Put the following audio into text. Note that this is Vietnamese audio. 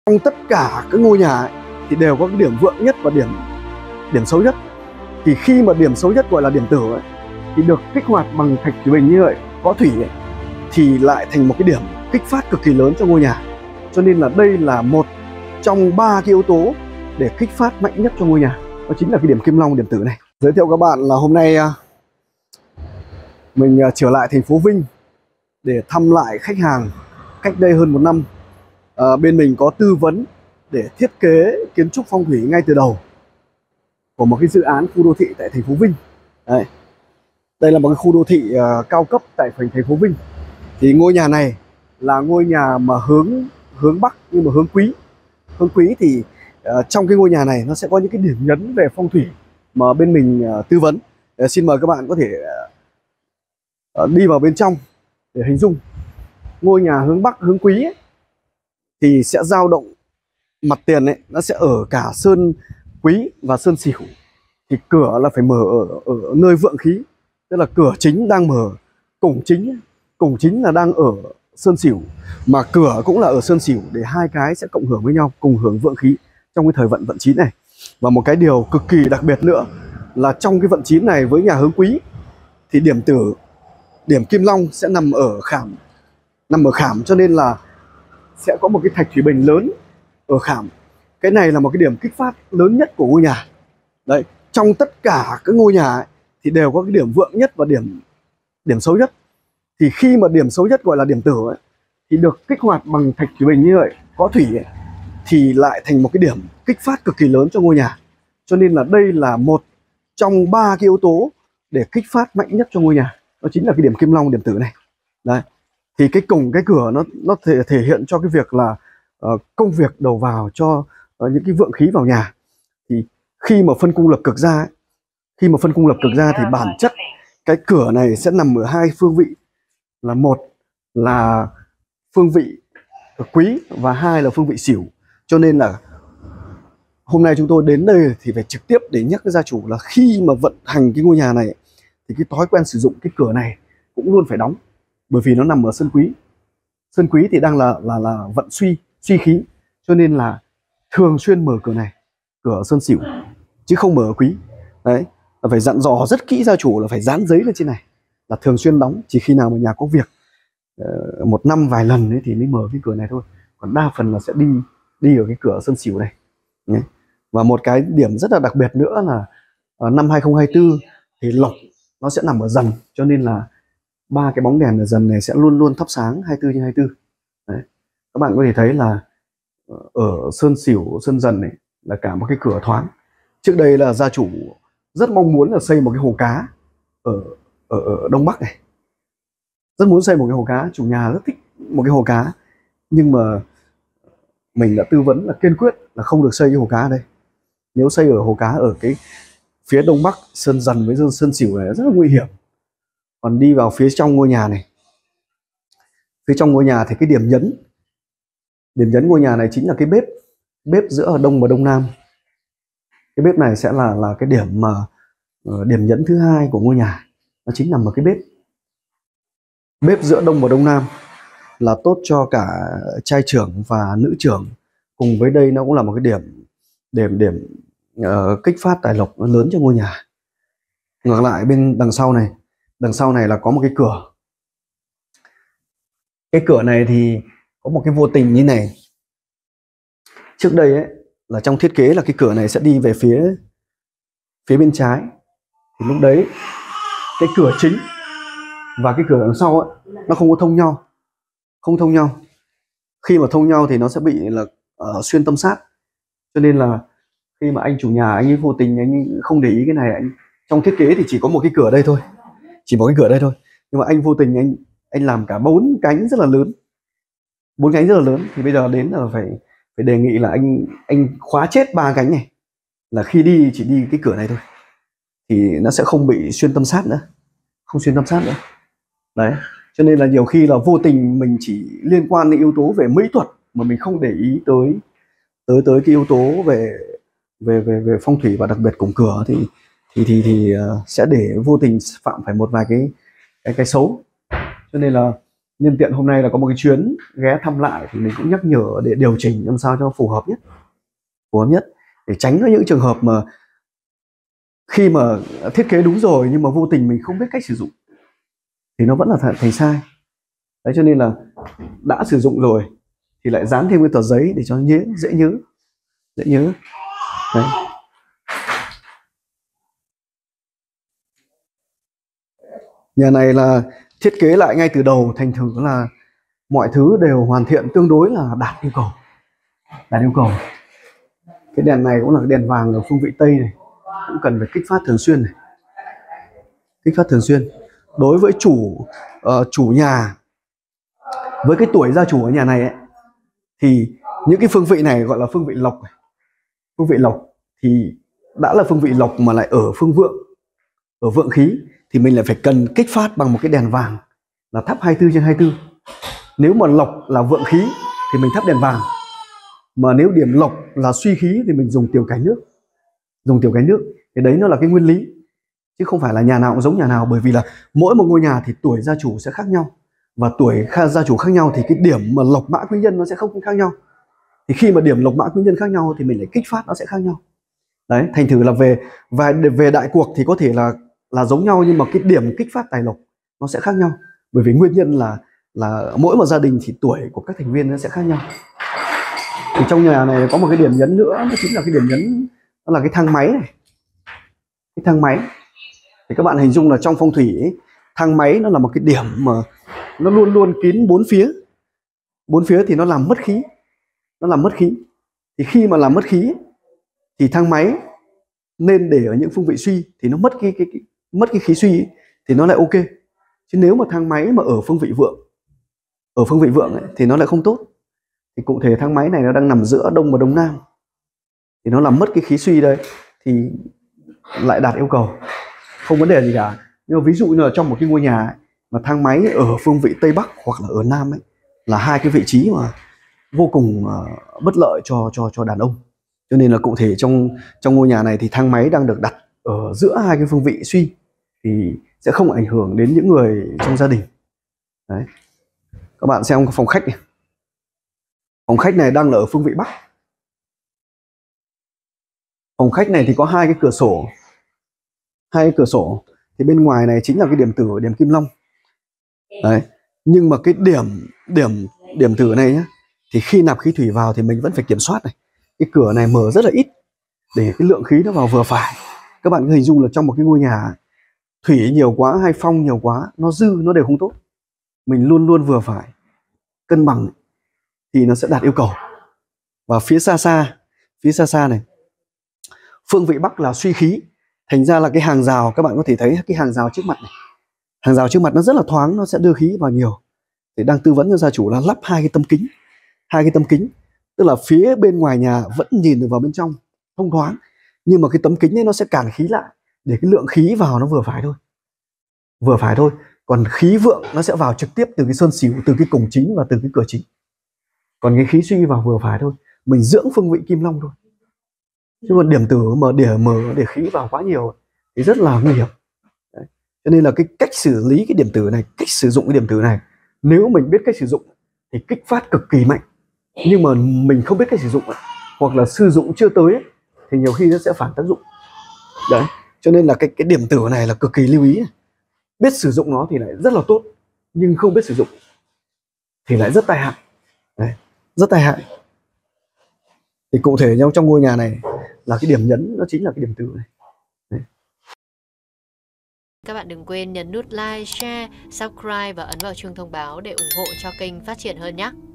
Trong tất cả các ngôi nhà ấy, thì đều có cái điểm vượng nhất và điểm xấu nhất. Thì khi mà điểm xấu nhất gọi là điểm tử ấy, thì được kích hoạt bằng thạch thủy bình như vậy, có thủy ấy, thì lại thành một cái điểm kích phát cực kỳ lớn cho ngôi nhà. Cho nên là đây là một trong 3 cái yếu tố để kích phát mạnh nhất cho ngôi nhà. Đó chính là cái điểm kim long, điểm tử này. Giới thiệu các bạn là hôm nay mình trở lại thành phố Vinh để thăm lại khách hàng cách đây hơn 1 năm. Bên mình có tư vấn để thiết kế kiến trúc phong thủy ngay từ đầu của một cái dự án khu đô thị tại thành phố Vinh. Đây là một cái khu đô thị cao cấp tại thành phố Vinh. Thì ngôi nhà này là ngôi nhà mà hướng Bắc nhưng mà hướng Quý. Hướng Quý thì trong cái ngôi nhà này nó sẽ có những cái điểm nhấn về phong thủy mà bên mình tư vấn. Xin mời các bạn có thể đi vào bên trong để hình dung. Ngôi nhà hướng Bắc hướng Quý ấy, thì sẽ dao động mặt tiền ấy, nó sẽ ở cả sơn Quý và sơn Sửu. Thì cửa là phải mở ở nơi vượng khí, tức là cửa chính đang mở, cổng chính là đang ở sơn Sửu, mà cửa cũng là ở sơn Sửu, để hai cái sẽ cộng hưởng với nhau, cùng hưởng vượng khí trong cái thời vận chín này. Và một cái điều cực kỳ đặc biệt nữa là trong cái vận chín này với nhà hướng Quý thì điểm tử, điểm kim long sẽ nằm ở khảm, cho nên là sẽ có một cái thạch thủy bình lớn ở khảm. Cái này là một cái điểm kích phát lớn nhất của ngôi nhà. Đấy, trong tất cả các ngôi nhà ấy, thì đều có cái điểm vượng nhất và điểm xấu nhất. Thì khi mà điểm xấu nhất gọi là điểm tử ấy, thì được kích hoạt bằng thạch thủy bình như vậy, có thủy ấy, thì lại thành một cái điểm kích phát cực kỳ lớn cho ngôi nhà. Cho nên là đây là một trong 3 cái yếu tố để kích phát mạnh nhất cho ngôi nhà. Đó chính là cái điểm kim long, điểm tử này. Đấy. Thì cái cổng, cái cửa nó thể hiện cho cái việc là công việc đầu vào cho những cái vượng khí vào nhà. Thì khi mà phân cung lập cực ra thì bản chất cái cửa này sẽ nằm ở hai phương vị, là một là phương vị Quý và hai là phương vị Sửu. Cho nên là hôm nay chúng tôi đến đây thì phải trực tiếp để nhắc với gia chủ là khi mà vận hành cái ngôi nhà này thì cái thói quen sử dụng cái cửa này cũng luôn phải đóng, bởi vì nó nằm ở sơn Quý. Sơn Quý thì đang là vận suy khí, cho nên là thường xuyên mở cửa này, cửa sơn Sửu, chứ không mở ở Quý. Đấy, là phải dặn dò rất kỹ gia chủ là phải dán giấy lên trên này là thường xuyên đóng, chỉ khi nào mà nhà có việc 1 năm vài lần ấy thì mới mở cái cửa này thôi, còn đa phần là sẽ đi ở cái cửa sơn Sửu này. Đấy. Và một cái điểm rất là đặc biệt nữa là năm 2024 thì lộc nó sẽ nằm ở dần, cho nên là 3 cái bóng đèn ở dần này sẽ luôn luôn thắp sáng 24/24. Đấy. Các bạn có thể thấy là ở sơn Sửu, sơn dần này là cả một cái cửa thoáng. Trước đây là gia chủ rất mong muốn là xây một cái hồ cá ở Đông Bắc này, rất muốn xây một cái hồ cá, chủ nhà rất thích một cái hồ cá, nhưng mà mình đã tư vấn là kiên quyết là không được xây cái hồ cá ở đây. Nếu xây ở hồ cá ở cái phía Đông Bắc sơn dần với sơn Sửu này rất là nguy hiểm. Còn đi vào phía trong ngôi nhà này, phía trong ngôi nhà thì cái điểm nhấn ngôi nhà này chính là cái bếp giữa Đông và Đông Nam. Cái bếp này sẽ là cái điểm mà điểm nhấn thứ hai của ngôi nhà, nó chính nằm ở cái bếp giữa Đông và Đông Nam, là tốt cho cả trai trưởng và nữ trưởng. Cùng với đây nó cũng là một cái điểm kích phát tài lộc lớn cho ngôi nhà. Ngược lại bên đằng sau này là có một cái cửa. Cái cửa này thì có một cái vô tình như này. Trước đây ấy là trong thiết kế là cái cửa này sẽ đi về phía bên trái, thì lúc đấy cái cửa chính và cái cửa đằng sau ấy nó không có thông nhau. Khi mà thông nhau thì nó sẽ bị là xuyên tâm sát. Cho nên là khi mà anh chủ nhà anh ấy vô tình anh ấy không để ý cái này, trong thiết kế thì chỉ có một cái cửa đây thôi, nhưng mà anh vô tình anh làm cả 4 cánh rất là lớn, thì bây giờ đến là phải đề nghị là anh khóa chết 3 cánh này, là khi đi chỉ đi cái cửa này thôi, thì nó sẽ không bị xuyên tâm sát nữa, Đấy, cho nên là nhiều khi là vô tình mình chỉ liên quan đến yếu tố về mỹ thuật mà mình không để ý tới cái yếu tố về phong thủy, và đặc biệt cổng cửa thì sẽ để vô tình phạm phải một vài cái xấu. Cho nên là nhân tiện hôm nay là có một cái chuyến ghé thăm lại thì mình cũng nhắc nhở để điều chỉnh làm sao cho phù hợp nhất để tránh những trường hợp mà khi mà thiết kế đúng rồi nhưng mà vô tình mình không biết cách sử dụng thì nó vẫn là thành sai. Đấy, cho nên là đã sử dụng rồi thì lại dán thêm cái tờ giấy để cho dễ nhớ. Đấy. Nhà này là thiết kế lại ngay từ đầu, thành thử là mọi thứ đều hoàn thiện tương đối là đạt yêu cầu. Cái đèn này cũng là cái đèn vàng ở phương vị Tây này, cũng cần phải kích phát thường xuyên. Đối với chủ nhà, với cái tuổi gia chủ ở nhà này ấy, thì những cái phương vị này gọi là phương vị lộc. Phương vị lộc thì đã là phương vị lộc mà lại ở phương vượng, ở vượng khí, thì mình lại phải cần kích phát bằng một cái đèn vàng là thắp 24/24. Nếu mà lộc là vượng khí thì mình thắp đèn vàng, mà nếu điểm lộc là suy khí thì mình dùng tiểu cái nước. Thì đấy nó là cái nguyên lý, chứ không phải là nhà nào cũng giống nhà nào, bởi vì là mỗi một ngôi nhà thì tuổi gia chủ sẽ khác nhau, và tuổi gia chủ khác nhau thì cái điểm mà lộc mã quý nhân nó sẽ không khác nhau. Thì khi mà điểm lộc mã quý nhân khác nhau thì mình lại kích phát nó sẽ khác nhau. Đấy, thành thử là về đại cuộc thì có thể là giống nhau, nhưng mà cái điểm kích phát tài lộc nó sẽ khác nhau, bởi vì nguyên nhân là mỗi một gia đình thì tuổi của các thành viên nó sẽ khác nhau. Thì trong nhà này có một cái điểm nhấn nữa, đó chính là cái điểm nhấn, đó là cái thang máy này. Cái thang máy thì các bạn hình dung là trong phong thủy ấy, thang máy nó là một cái điểm mà nó luôn luôn kín bốn phía thì nó làm mất khí. Thì khi mà làm mất khí thì thang máy nên để ở những phương vị suy, thì nó mất cái khí suy ấy, thì nó lại ok. Chứ nếu mà thang máy mà ở phương vị vượng ấy, thì nó lại không tốt. Thì cụ thể thang máy này nó đang nằm giữa đông và đông nam, thì nó làm mất cái khí suy đây, thì lại đạt yêu cầu, không vấn đề gì cả. Nhưng mà ví dụ như là trong một cái ngôi nhà ấy, mà thang máy ở phương vị Tây Bắc hoặc là ở Nam ấy, là hai cái vị trí mà vô cùng bất lợi cho đàn ông. Cho nên là cụ thể trong ngôi nhà này thì thang máy đang được đặt ở giữa hai cái phương vị suy, thì sẽ không ảnh hưởng đến những người trong gia đình. Đấy. Các bạn xem phòng khách này. Phòng khách này đang là ở phương vị Bắc. Phòng khách này thì có hai cái cửa sổ. Thì bên ngoài này chính là cái điểm tử, điểm kim long. Đấy. Nhưng mà cái điểm tử này nhá, thì khi nạp khí thủy vào thì mình vẫn phải kiểm soát này. Cái cửa này mở rất là ít để cái lượng khí nó vào vừa phải. Các bạn cứ hình dung là trong một cái ngôi nhà thủy nhiều quá hay phong nhiều quá, nó dư nó đều không tốt. Mình luôn luôn vừa phải, cân bằng thì nó sẽ đạt yêu cầu. Và phía xa này, phương vị Bắc là suy khí, thành ra là cái hàng rào, các bạn có thể thấy cái hàng rào trước mặt này, hàng rào trước mặt nó rất là thoáng, nó sẽ đưa khí vào nhiều. Thì đang tư vấn cho gia chủ là lắp hai cái tấm kính, tức là phía bên ngoài nhà vẫn nhìn được vào bên trong thông thoáng, nhưng mà cái tấm kính ấy nó sẽ cản khí lại để cái lượng khí vào nó vừa phải thôi. Còn khí vượng nó sẽ vào trực tiếp từ cái sơn xỉu, từ cái cổng chính và từ cái cửa chính. Còn cái khí suy vào vừa phải thôi, mình dưỡng phương vị kim long thôi. Chứ còn điểm tử mà để khí vào quá nhiều thì rất là nguy hiểm. Đấy. Cho nên là cái cách xử lý cái điểm tử này, cách sử dụng cái điểm tử này, nếu mình biết cách sử dụng thì kích phát cực kỳ mạnh. Nhưng mà mình không biết cách sử dụng hoặc là sử dụng chưa tới ấy, thì nhiều khi nó sẽ phản tác dụng. Đấy, cho nên là cái điểm tử này là cực kỳ lưu ý. Biết sử dụng nó thì lại rất là tốt, nhưng không biết sử dụng thì lại rất tai hại. Đấy, rất tai hại. Thì cụ thể nhau trong ngôi nhà này là cái điểm nhấn, nó chính là cái điểm tử này. Đấy. Các bạn đừng quên nhấn nút like, share, subscribe và ấn vào chuông thông báo để ủng hộ cho kênh phát triển hơn nhé.